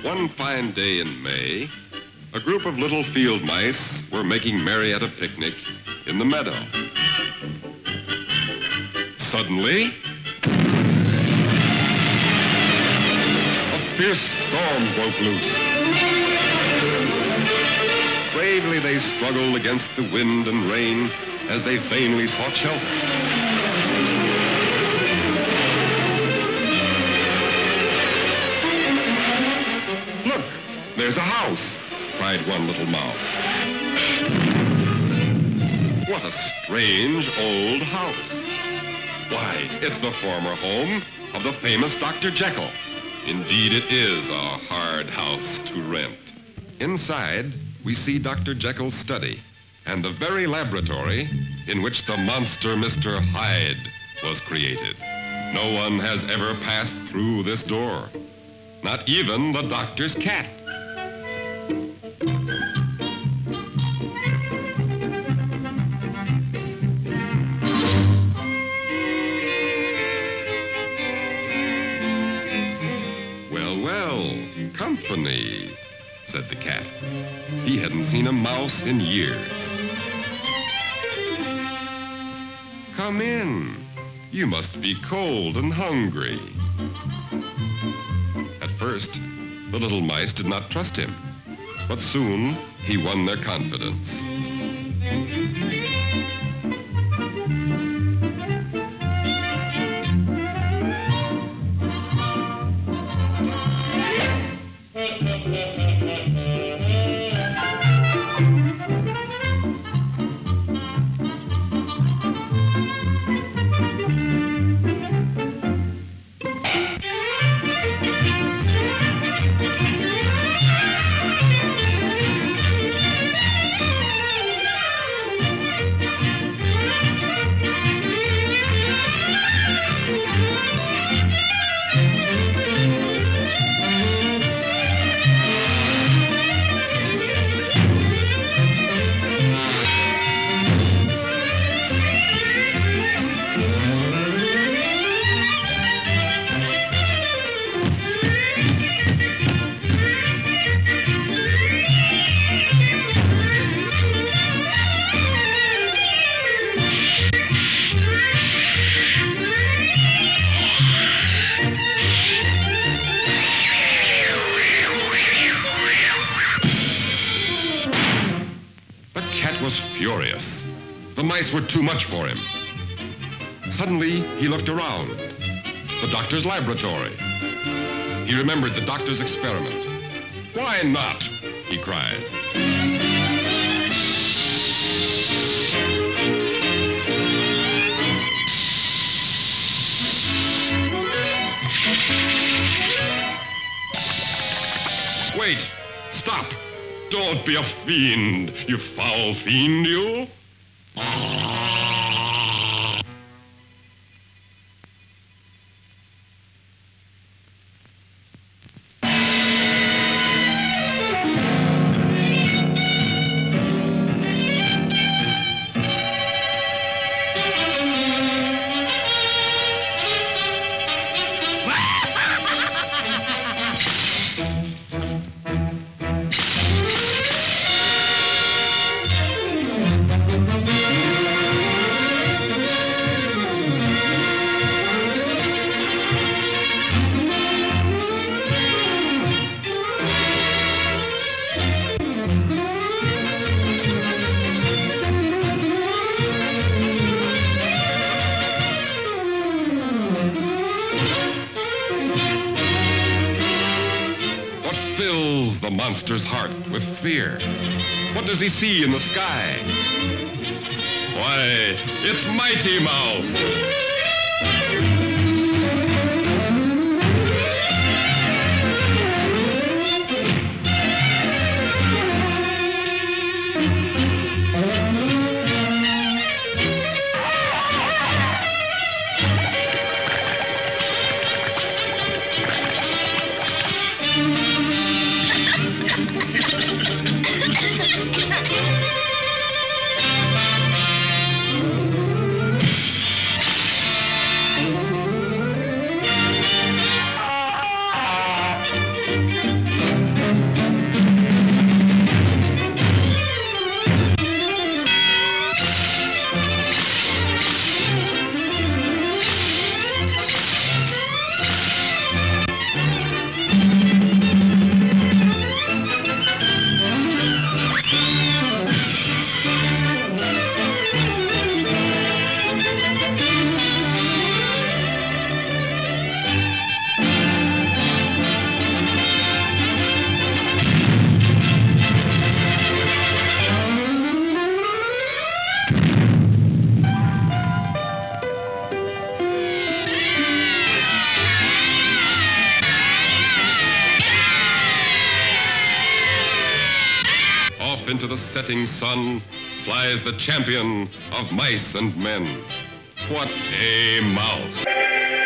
One fine day in May, a group of little field mice were making merry at a picnic in the meadow. Suddenly, a fierce storm broke loose. Bravely they struggled against the wind and rain as they vainly sought shelter. Look, there's a house, cried one little mouse. What a strange old house. Why, it's the former home of the famous Dr. Jekyll. Indeed, it is a hard house to rent. Inside, we see Dr. Jekyll's study and the very laboratory in which the monster Mr. Hyde was created. No one has ever passed through this door, not even the doctor's cat. Well, company, said the cat. He hadn't seen a mouse in years. Come in. You must be cold and hungry. At first, the little mice did not trust him, but soon he won their confidence. Furious. The mice were too much for him. Suddenly, he looked around. The doctor's laboratory. He remembered the doctor's experiment. Why not? He cried. Wait! Stop! Don't be a fiend, you foul fiend, you! The monster's heart with fear. What does he see in the sky? Why, it's Mighty Mouse! into the setting sun flies the champion of mice and men. What a mouse!